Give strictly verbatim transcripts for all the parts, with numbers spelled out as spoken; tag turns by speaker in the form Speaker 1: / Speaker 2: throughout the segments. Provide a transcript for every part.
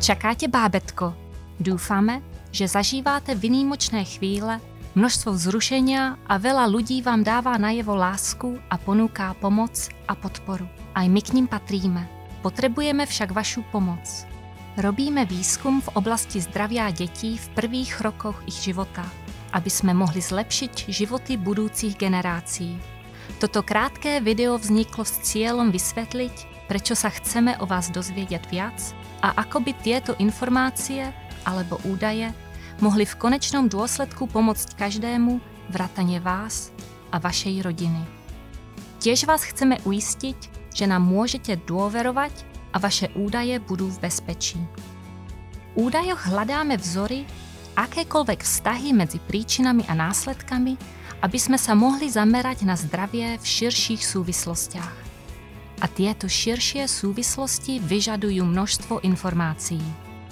Speaker 1: Čakáte bábätko. Dúfame, že zažívate výnimočné chvíle, množstvo vzrušenia a veľa ľudí vám dáva najevo lásku a ponúká pomoc a podporu. Aj my k ním patríme. Potrebujeme však vašu pomoc. Robíme výskum v oblasti zdravia detí v prvých rokoch ich života, aby sme mohli zlepšiť životy budúcich generácií. Toto krátké video vzniklo s cieľom vysvetliť, prečo sa chceme o vás dozvedieť viac a ako by tieto informácie alebo údaje mohli v konečnom dôsledku pomôcť každému vrátane vás a vašej rodiny. Tiež vás chceme uistiť, že nám môžete dôverovať a vaše údaje budú v bezpečí. V údajoch hľadáme vzory, akékoľvek vztahy medzi príčinami a následkami, aby sme sa mohli zamerať na zdravie v širších súvislostiach. A tieto širšie súvislosti vyžadujú množstvo informácií.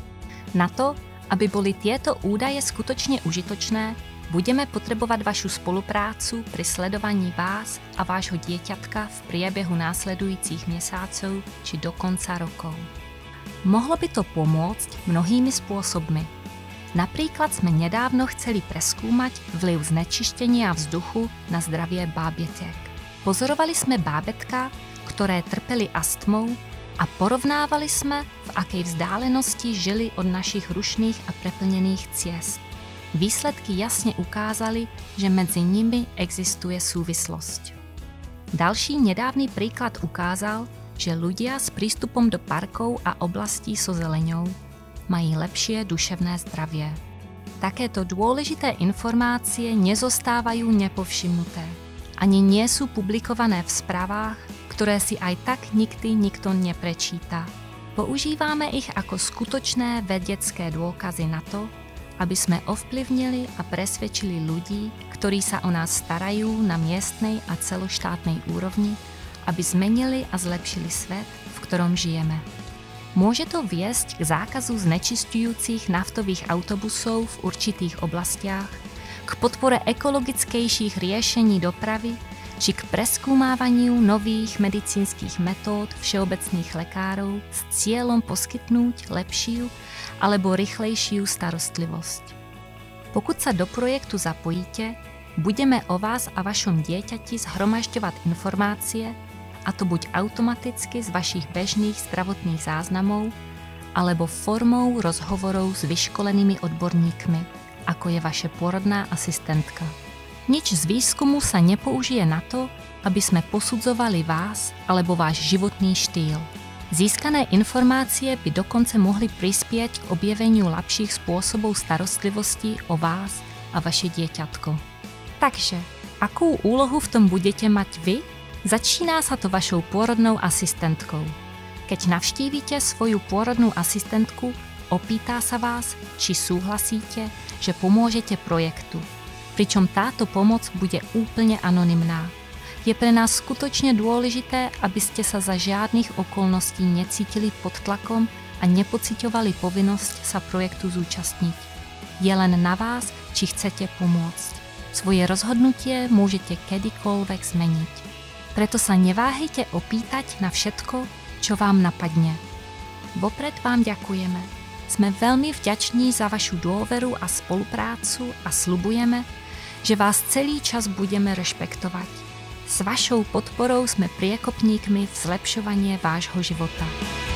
Speaker 1: Na to, aby boli tieto údaje skutočne užitočné, budeme potrebovať vašu spoluprácu pri sledovaní vás a vášho dieťatka v priebehu následujúcich mesiacov či dokonca rokov. Mohlo by to pomôcť mnohými spôsobmi. Napríklad sme nedávno chceli preskúmať vplyv znečištenia vzduchu na zdravie bábätiek. Pozorovali sme bábätká, ktoré trpeli astmou, a porovnávali sme, v akej vzdálenosti žili od našich rušných a preplnených ciest. Výsledky jasne ukázali, že medzi nimi existuje súvislosť. Ďalší nedávny príklad ukázal, že ľudia s prístupom do parkov a oblastí so zeleňou majú lepšie duševné zdravie. Takéto dôležité informácie nezostávajú nepovšimnuté. Ani nie sú publikované v správach, ktoré si aj tak nikdy nikto neprečíta. Používame ich ako skutočné vedecké dôkazy na to, aby sme ovplyvnili a presvedčili ľudí, ktorí sa o nás starajú na miestnej a celoštátnej úrovni, aby zmenili a zlepšili svet, v ktorom žijeme. Môže to viesť k zákazu znečisťujúcich naftových autobusov v určitých oblastiach, k podpore ekologickejších riešení dopravy, či k preskúmávaniu nových medicínskych metód všeobecných lekárov s cieľom poskytnúť lepšiu alebo rýchlejšiu starostlivosť. Pokud sa do projektu zapojíte, budeme o vás a vašom dieťati zhromažďovať informácie, a to buď automaticky z vašich bežných zdravotných záznamov, alebo formou rozhovorov s vyškolenými odborníkmi, ako je vaša pôrodná asistentka. Nič z výskumu sa nepoužije na to, aby sme posudzovali vás alebo váš životný štýl. Získané informácie by dokonca mohli prispieť k objaveniu lepších spôsobov starostlivosti o vás a vaše dieťatko. Takže, akú úlohu v tom budete mať vy? Začíná sa to vašou pôrodnou asistentkou. Keď navštívite svoju pôrodnú asistentku, opýtá sa vás, či súhlasíte, že pomôžete projektu. Pričom táto pomoc bude úplne anonymná. Je pre nás skutočne dôležité, aby ste sa za žiadnych okolností necítili pod tlakom a nepociťovali povinnosť sa projektu zúčastniť. Je len na vás, či chcete pomôcť. Svoje rozhodnutie môžete kedykoľvek zmeniť. Preto sa neváhejte opýtať na všetko, čo vám napadne. Vopred vám ďakujeme. Sme veľmi vďační za vašu dôveru a spoluprácu a sľubujeme, že vás celý čas budeme rešpektovať. S vašou podporou sme priekopníkmi v zlepšovanie vášho života.